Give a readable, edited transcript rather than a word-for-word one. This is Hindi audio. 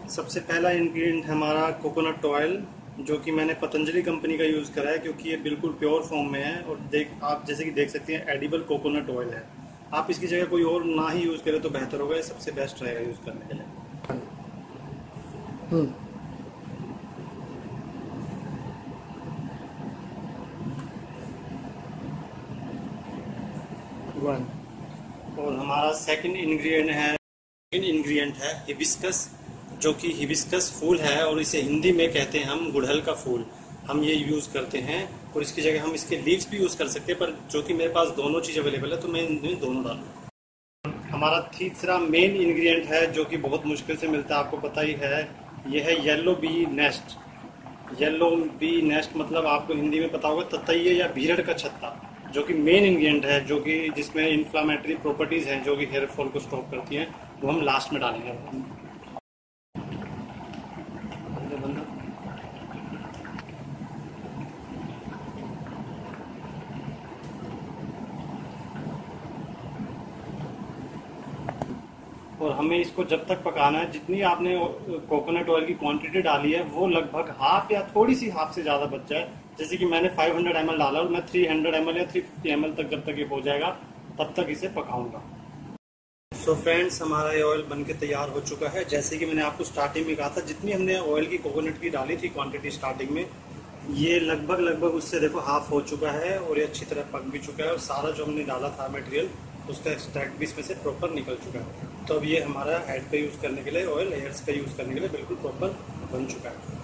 सबसे पहला इंग्रेडिएंट हमारा कोकोनट ऑयल, जो कि मैंने पतंजलि कंपनी का यूज़ करा है क्योंकि ये बिल्कुल प्योर फॉर्म में है। और आप जैसे कि देख सकते हैं एडिबल कोकोनट ऑयल है। आप इसकी जगह कोई और ना ही यूज़ करें तो बेहतर होगा, ये सबसे बेस्ट रहेगा यूज़ करने के लिए। वन। और हमारा सेकंड इंग्रेडिएंट है हिबिस्कस, जो कि हिबिस्कस फूल है और इसे हिंदी में कहते हैं हम गुड़हल का फूल। हम ये यूज़ करते हैं और इसकी जगह हम इसके लीव्स भी यूज़ कर सकते हैं, पर जो कि मेरे पास दोनों चीज़ अवेलेबल है तो मैं इनमें दोनों डालूँ। हमारा तीसरा मेन इंग्रेडिएंट है जो कि बहुत मुश्किल से मिलता है, आपको पता ही है, यह है yellow bee nest. Yellow bee nest मतलब आपको हिंदी में पता होगा ततैये या भीरड़ का छत्ता, जो कि मेन इंग्रेडिएंट है, जो कि जिसमें इन्फ्लामेटरी प्रॉपर्टीज़ हैं जो कि हेयर फॉल को स्टॉप करती हैं, वो हम लास्ट में डालेंगे। और हमें इसको जब तक पकाना है, जितनी आपने कोकोनट ऑयल की क्वांटिटी डाली है वो लगभग हाफ या थोड़ी सी हाफ से ज़्यादा बच जाए। जैसे कि मैंने 500 ml डाला और मैं 300 ml या 350 ml तक जब तक ये हो जाएगा तब तक इसे पकाऊंगा। सो फ्रेंड्स, हमारा ये ऑयल बनके तैयार हो चुका है। जैसे कि मैंने आपको स्टार्टिंग में कहा था, जितनी हमने ऑयल की कोकोनट की डाली थी क्वांटिटी स्टार्टिंग में, ये लगभग उससे देखो हाफ हो चुका है और ये अच्छी तरह पक भी चुका है और सारा जो हमने डाला था मटेरियल उसका एक्सट्रैक्ट भी इसमें से प्रॉपर निकल चुका है। तो अब ये हमारा हेड पे यूज़ करने के लिए, ऑयल हेयर्स का यूज़ करने के लिए बिल्कुल प्रॉपर बन चुका है।